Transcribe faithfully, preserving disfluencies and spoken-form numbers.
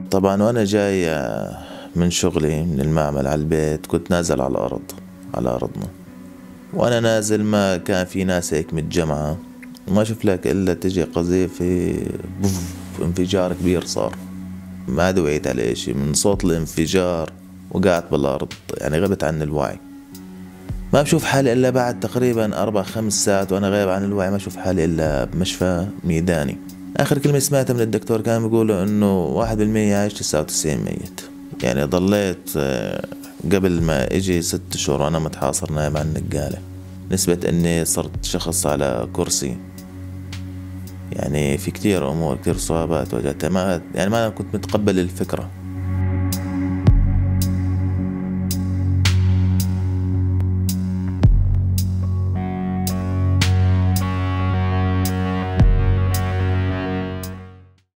طبعا وأنا جاي من شغلي من المعمل على البيت كنت نازل على الأرض، على أرضنا. وأنا نازل ما كان في ناس هيك متجمعة، وما شفت لك إلا تجي قذيفة بوف، انفجار كبير صار. ما عاد وعيت على إشي من صوت الانفجار، وقعت بالأرض يعني غبت عن الوعي. ما بشوف حالي إلا بعد تقريبا أربع خمس ساعات وأنا غايب عن الوعي، ما أشوف حالي إلا بمشفى ميداني. آخر كلمة سمعتها من الدكتور كان بيقولوا إنه واحد بالمية عايش تسعة وتسعين ميت. يعني ضليت قبل ما إجي ست شهور وأنا متحاصر نايم على النقالة، نسبة إني صرت شخص على كرسي. يعني في كتير أمور كتير صعوبات واجهتها، ما يعني ما أنا كنت متقبل الفكرة.